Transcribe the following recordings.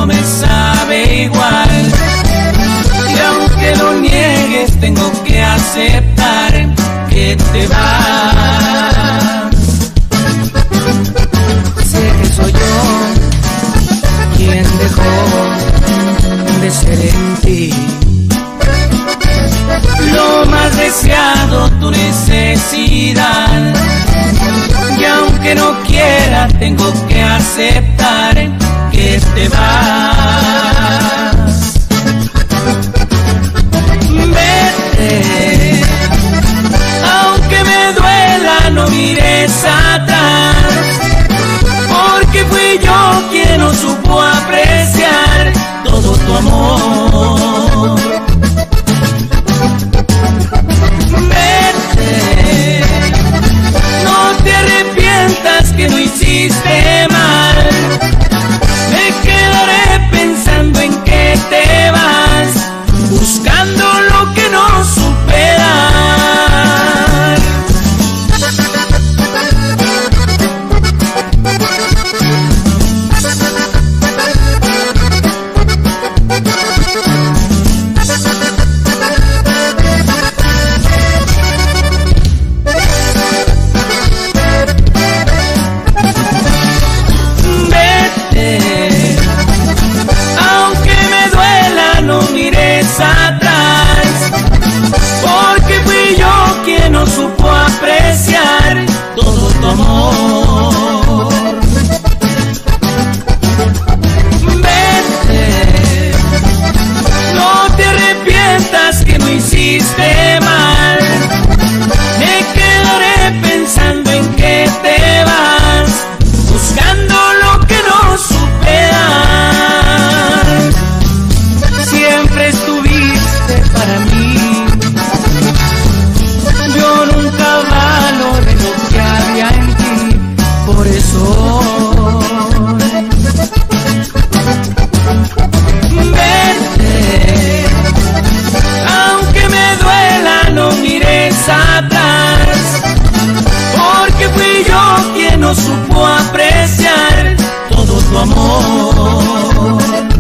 no me sabe igual. Y aunque lo niegues, tengo que aceptar que te vas. Sé que soy yo quien dejó de ser en ti lo más deseado, tu necesidad. Y aunque no quiera, tengo que aceptar que te vas. Vete, aunque me duela, no mires atrás, porque fui yo quien no supo apreciar todo tu amor. Vete, no te arrepientas que no hiciste mal. Me quedaré pensando en que te vas, buscando lo que no supe dar. Vete, aunque me duela, no mires atrás, porque fui yo quien no supo apreciar todo tu amor. Vete, no te arrepientas que no hiciste mal. Me quedaré pensando en que te vas, buscando lo que no supe dar. Siempre estuviste para mí, yo nunca valoré lo que había en ti, por eso vete, aunque me duela, no mires atrás, porque fui yo quien no supo apreciar todo tu amor.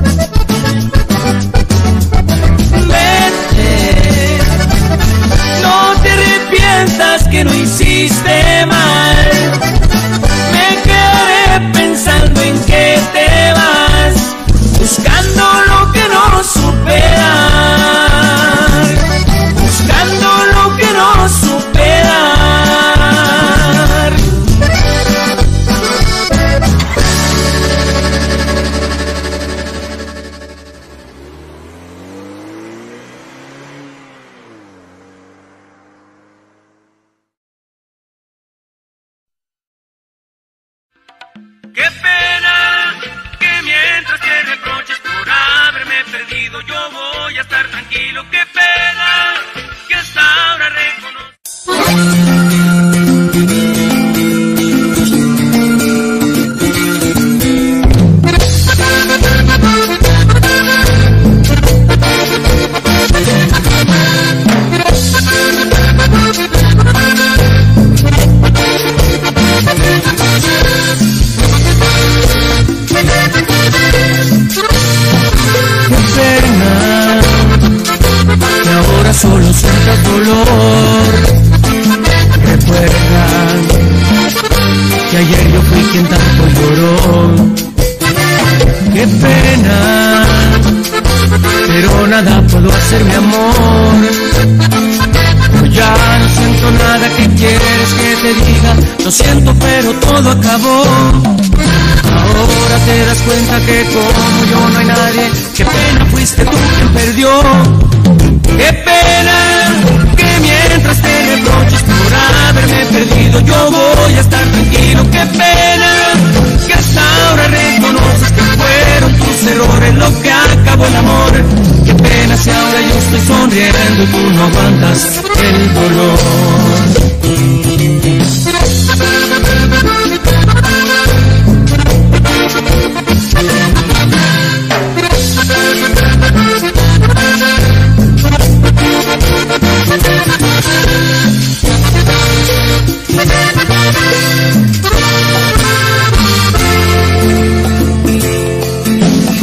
Vete, no te arrepientas que no hiciste mal. Me quedaré pensando en que te vas, buscando lo que no supe dar, buscando lo que no supe dar. Qué pena que mientras te reproches por haberme perdido, yo voy a estar tranquilo. Qué pena que hasta ahora solo sientas dolor. Recuerda que ayer yo fui quien tanto lloró. Qué pena, pero nada puedo hacer, mi amor. Yo ya no siento nada. ¿Qué quieres que te diga? Lo siento, pero todo acabó. Ahora te das cuenta que como yo no hay nadie. Qué pena, fuiste tú quien perdió. Qué pena que mientras te reproches por haberme perdido, yo voy a estar tranquilo. Qué pena que hasta ahora reconoces que fueron tus errores lo que acabó el amor. Qué pena si ahora yo estoy sonriendo y tú no aguantas el dolor.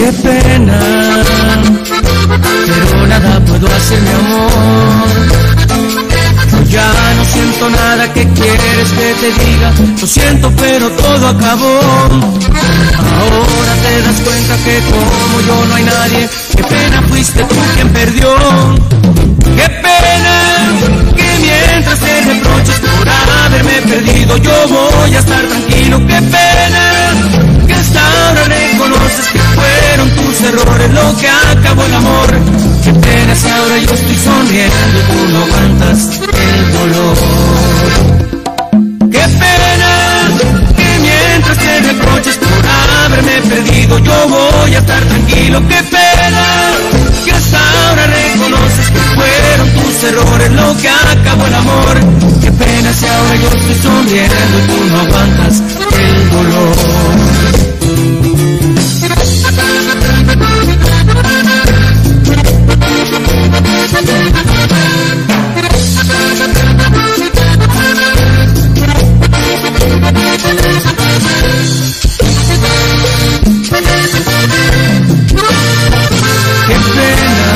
qué pena, pero nada puedo hacer, mi amor. Yo ya no siento nada, ¿qué quieres que te diga? Lo siento, pero todo acabó. Ahora te das cuenta que como yo no hay nadie. Qué pena, fuiste tú quien perdió. Qué pena que mientras te reproches por haberme perdido, yo voy a estar tranquilo. Qué pena que hasta ahora reconoces que fueron tus errores lo que acabó el amor. Qué pena si ahora yo estoy sonriendo y tú no aguantas el dolor. Qué pena que mientras te reproches por haberme perdido, yo voy a estar tranquilo. Qué pena que hasta ahora reconoces que fueron tus errores lo que acabó el amor. Qué pena si ahora yo estoy sonriendo y tú no aguantas el dolor. Qué pena.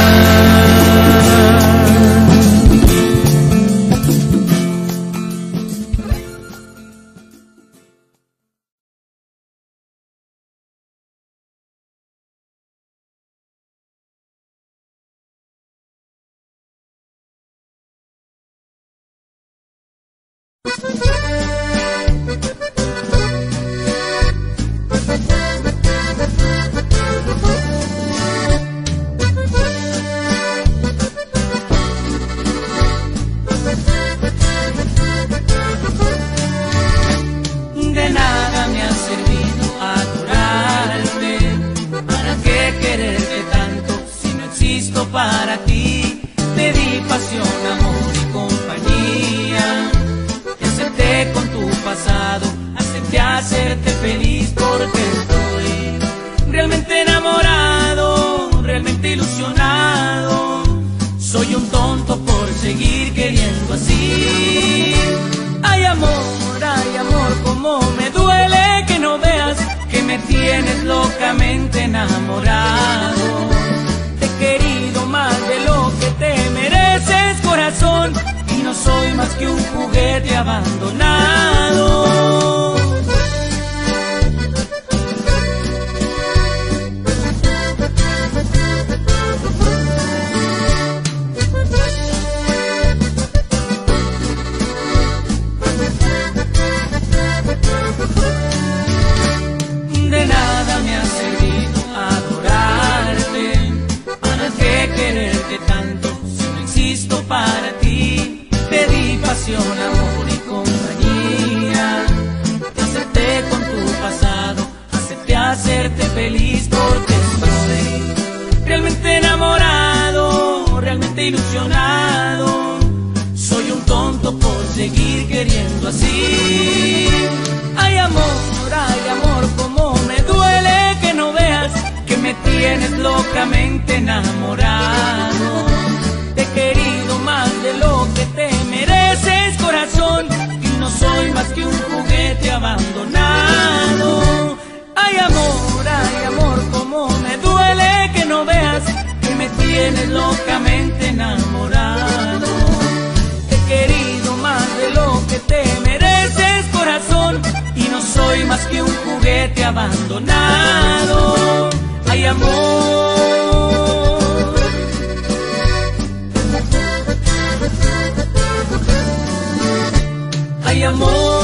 De nada me ha servido adorarte. ¿Para qué quererte tanto si no existo para ti? Te di pasión, amor y compañía. Te acepté con tu pasado, acepté hacerte feliz porque estoy realmente enamorado, realmente ilusionado. Soy un tonto por seguir queriendo así. Ay amor, cómo me duele que no veas que me tienes locamente enamorado. Te he querido más de lo que te mereces, corazón, y no soy más que un juguete abandonado. De nada me ha servido adorarte. ¿Para qué quererte tanto si no existo para ti? Te di pasión, amor y compañía. Te acepté con tu pasado, acepté hacerte feliz porque estoy realmente enamorado, realmente ilusionado. Soy un tonto por seguir queriendo así. Ay amor, cómo me duele que no veas que me tienes locamente enamorado. Te he querido más de lo que te mereces, corazón, y no soy más que un juguete abandonado. Ay amor, cómo me duele que no veas que me tienes locamente enamorado. Te he querido más de lo que te mereces, corazón, y no soy más que un juguete abandonado. Ay amor. Ay amor.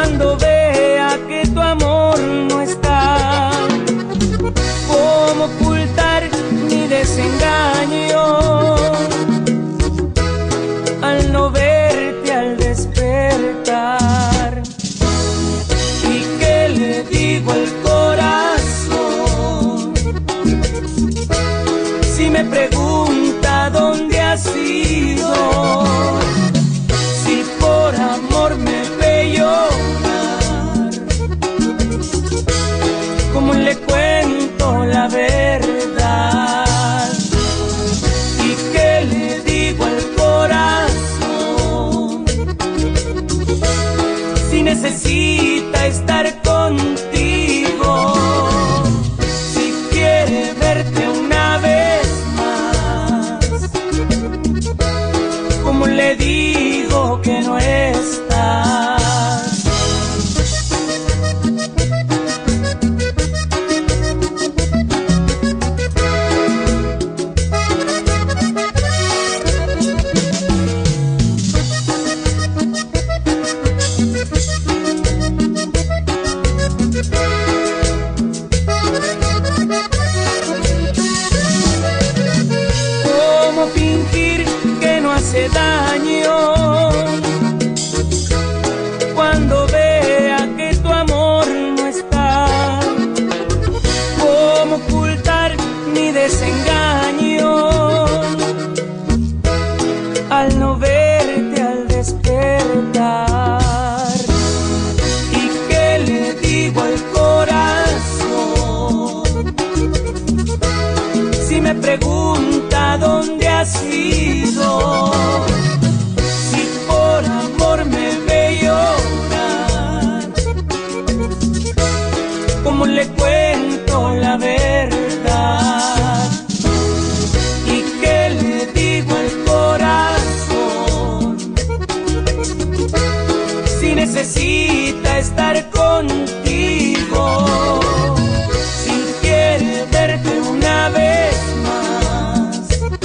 Cuando vea que tu amor no está, ¿cómo ocultar mi desengaño al no verte al despertar? ¿Y qué le digo al corazón si me pregunta dónde has ido? Si por amor me ve llorar, ¿cómo le cuento la verdad? ¿Y qué le digo al corazón si necesita estar contigo? Si quiere verte una vez más, ¿cómo le digo que no estás? ¿Cómo fingir que no hace daño cuando vea que tu amor no está? ¿Cómo ocultar mi desengaño al no verte al despertar? ¿Y qué le digo al corazón si me pregunta dónde has ido? Si por amor me ve llorar, ¿cómo le cuento la verdad? ¿Y qué le digo al corazón si necesita estar contigo? Si quiere verte una vez más,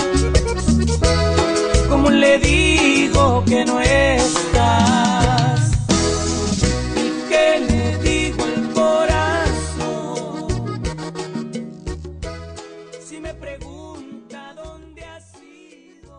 ¿cómo le digo que no estás? ¿Y qué le digo al corazón si me pregunta dónde has ido?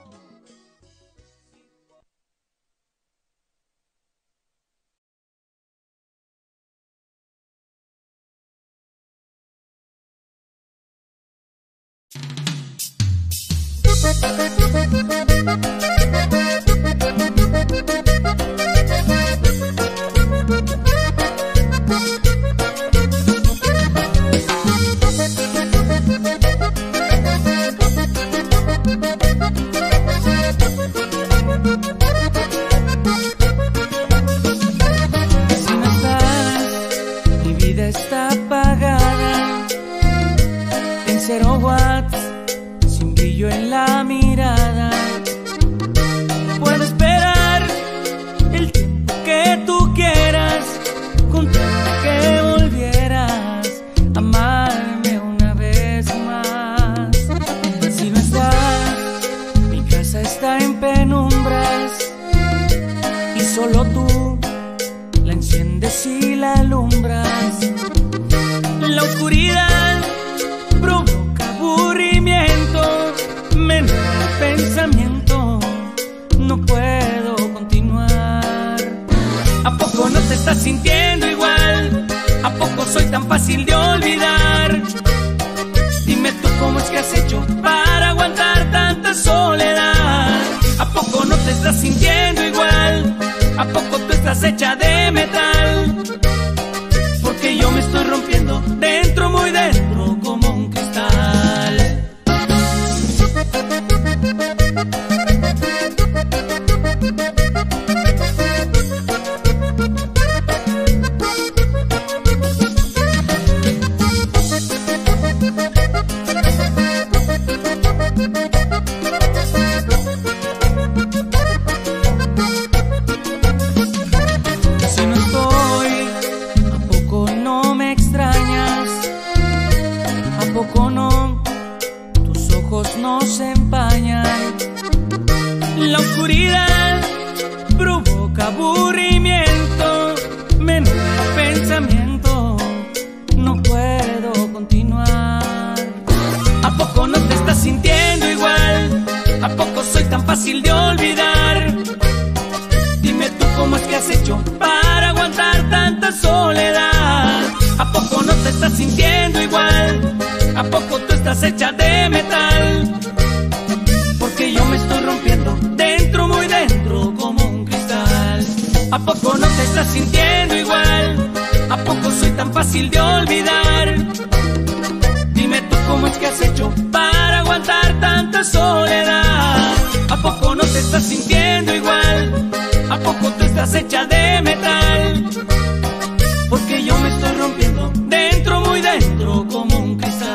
Si no estás, mi vida está apagada en 0 watts, sin brillo en la mirada. Puedo esperar el tiempo que tú quieras, con tal que volvieras a amarme una vez más. Si no estás, mi casa está en penumbras y solo tú la enciendes y la alumbras. La oscuridad provoca aburrimiento, me enreda el pensamiento, no puedo continuar. ¿A poco no te estás sintiendo igual? ¿A poco soy tan fácil de olvidar? Dime tú cómo es que has hecho para aguantar tanta soledad. ¿A poco no te estás sintiendo igual? ¿A poco tú estás hecha de metal? Porque yo me estoy rompiendo dentro, muy dentro, como un cristal. Si no estoy tan fácil de olvidar. Dime tú cómo es que has hecho para aguantar tanta soledad. ¿A poco no te estás sintiendo igual? ¿A poco tú estás hecha de metal? Porque yo me estoy rompiendo dentro, muy dentro, como un cristal.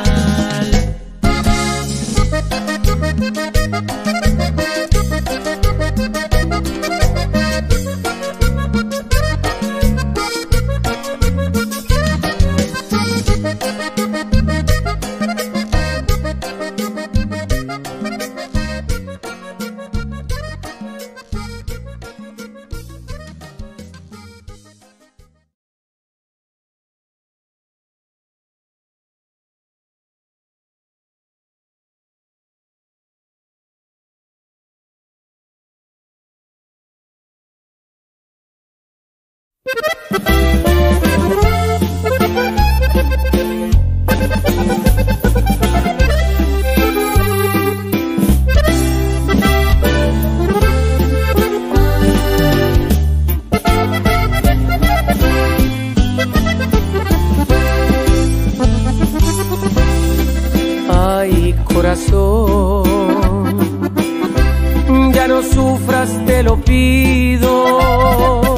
Ay, corazón, ya no sufras, te lo pido.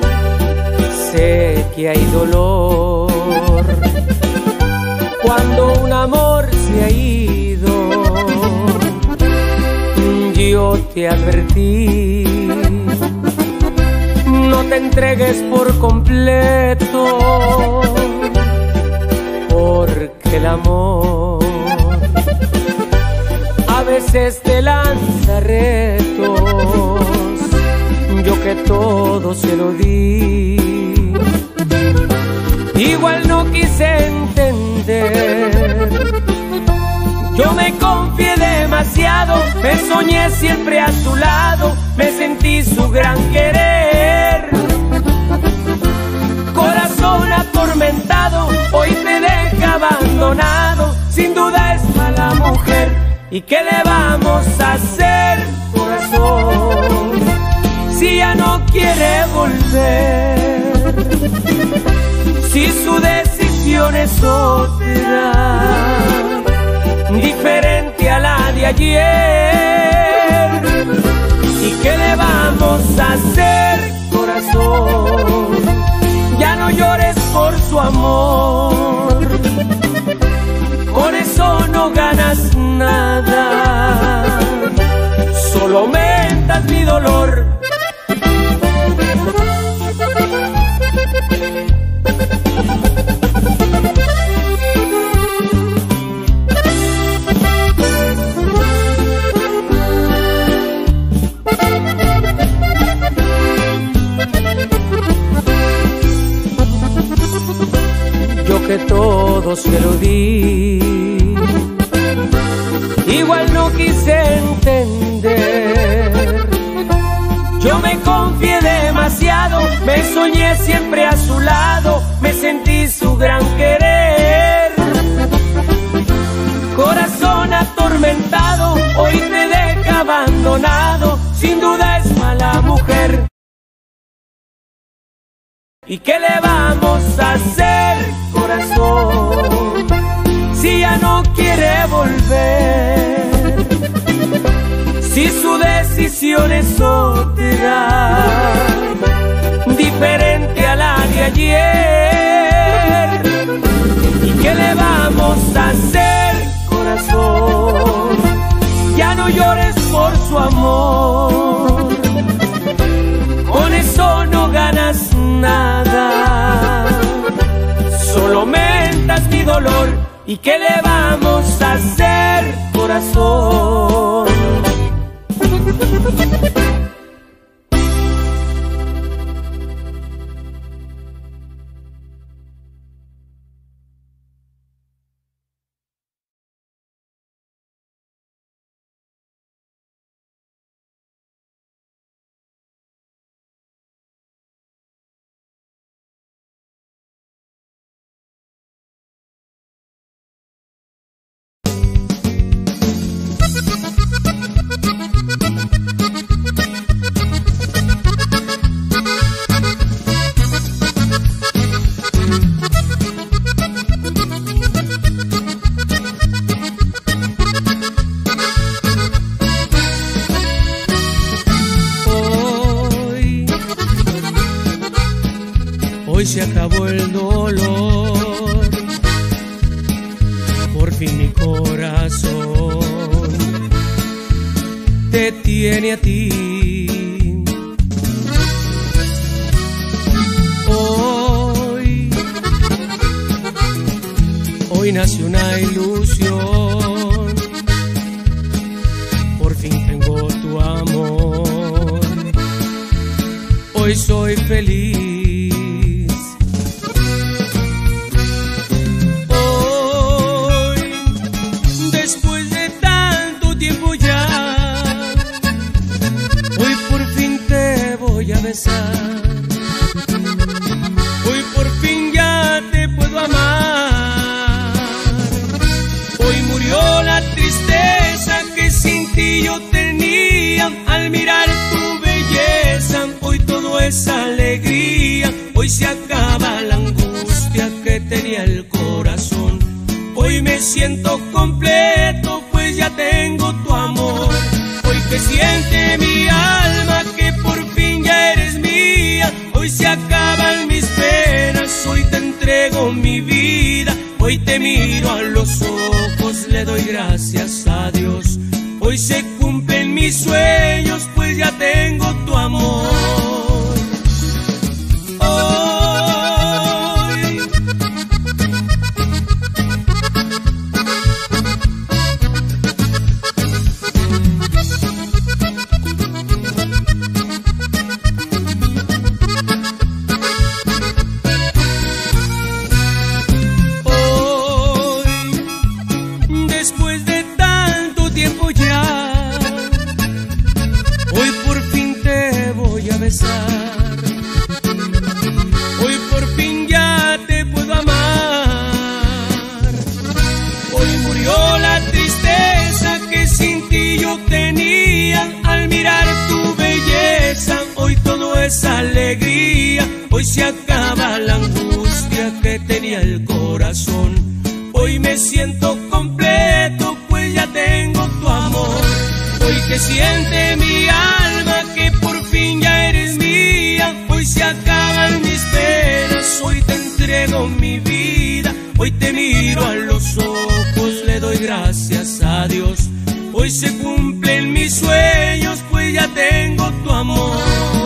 Sé que hay dolor cuando un amor se ha ido. Yo te advertí, no te entregues por completo, porque el amor a veces te lanza retos. Yo que todo se lo di, igual no quise entender. Yo me confié demasiado, me soñé siempre a su lado, me sentí su gran querer. Corazón atormentado, hoy te deja abandonado, sin duda es mala mujer. ¿Y qué le vamos a hacer, corazón, si ya no quiere volver? Si su decisión es otra, diferente a la de ayer. ¿Y qué le vamos a hacer, corazón? Ya no llores por su amor, con eso no ganas nada, solo aumentas mi dolor. Yo que todo se lo di, igual no quise entender. Yo me confié demasiado, me soñé siempre a su lado, me sentí su gran querer. Corazón atormentado, hoy te deja abandonado, sin duda es mala mujer. ¿Y qué le vamos a hacer, corazón, si ya no quiere volver? Si su decisión es otra, diferente a la de ayer. ¿Y qué le vamos a hacer, corazón? Ya no llores por su amor, con eso no ganas nada, solo aumentas mi dolor. ¿Y qué le vamos a hacer, corazón? hoy se acabó el dolor. Por fin mi corazón te tiene a ti. Hoy nació una ilusión, por fin tengo tu amor, hoy soy feliz. Hoy, después de tanto tiempo ya, hoy por fin te voy a besar, hoy por fin ya te puedo amar. La tristeza que sin ti yo tenía al mirar tu belleza, hoy todo es alegría, hoy se acaba la angustia que tenía el corazón, hoy me siento completo pues ya tengo tu amor, hoy que siente mi alma que por fin ya eres mía, hoy se acaban mis penas, hoy te entrego mi vida, hoy te miro a los ojos, le doy gracias a Dios. Hoy se cumplen mis sueños, pues ya tengo tu amor. Después de tanto tiempo ya, hoy por fin te voy a besar, hoy por fin ya te puedo amar, hoy murió la tristeza que sin ti yo tenía al mirar tu belleza, hoy todo es alegría, hoy se acaba la angustia que tenía el corazón, hoy me siento completo pues ya tengo tu amor, hoy que siente mi alma que por fin ya eres mía, hoy se acaban mis penas, hoy te entrego mi vida, hoy te miro a los ojos, le doy gracias a Dios, hoy se cumplen mis sueños pues ya tengo tu amor.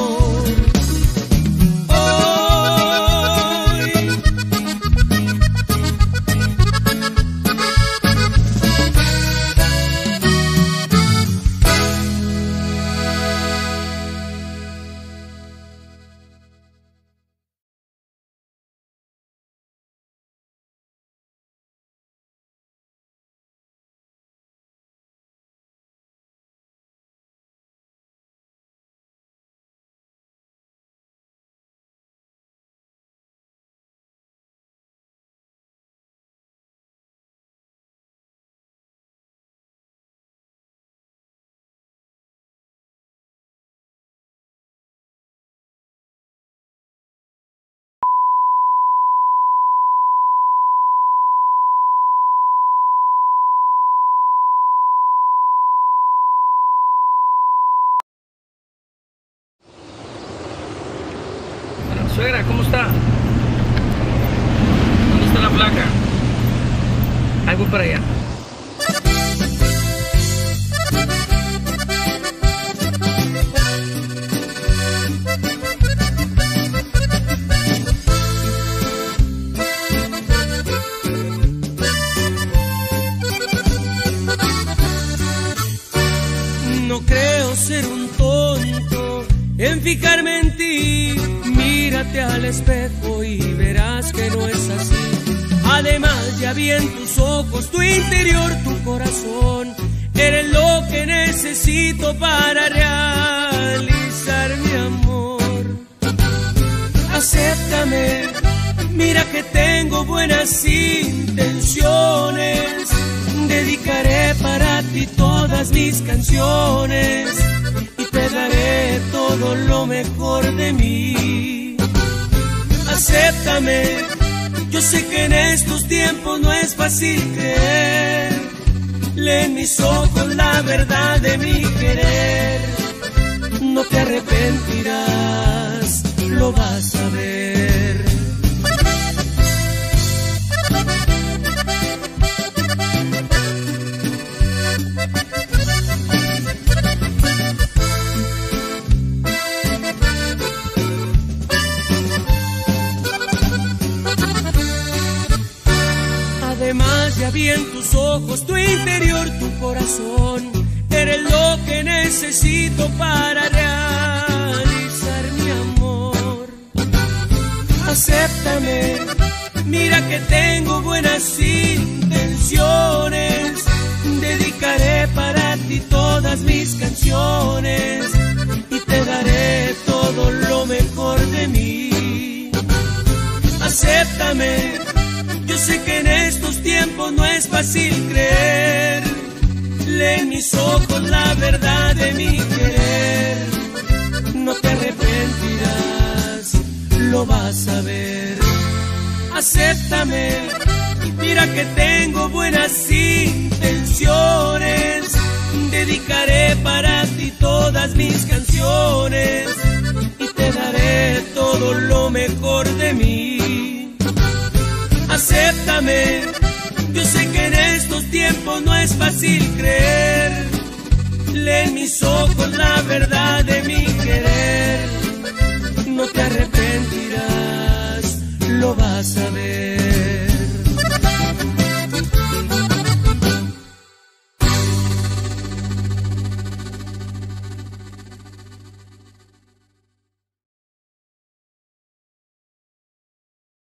Suegra, ¿cómo está? ¿Dónde está la placa? Ahí voy para allá. No creo ser un tonto en fijarme en ti. Mírate al espejo y verás que no es así. Además ya vi en tus ojos, tu interior, tu corazón. Eres lo que necesito para realizar mi amor. Acéptame, mira que tengo buenas intenciones. Dedicaré para ti todas mis canciones y te daré todo lo mejor de mí. Acéptame, yo sé que en estos tiempos no es fácil creer. Lee en mis ojos la verdad de mi querer. No te arrepentirás, lo vas a ver. más ya vi en tus ojos, tu interior, tu corazón. Eres lo que necesito para realizar mi amor. Acéptame, mira que tengo buenas intenciones. Dedicaré para ti todas mis canciones y te daré todo lo mejor de mí. Acéptame, yo sé que en estos tiempos no es fácil creer. Lee en mis ojos la verdad de mi querer. No te arrepentirás, lo vas a ver. Acéptame, mira que tengo buenas intenciones. Dedicaré para ti todas mis canciones y te daré todo lo mejor de mí. Acéptame, yo sé que en estos tiempos no es fácil creer. Lee en mis ojos la verdad de mi querer. No te arrepentirás, lo vas a ver.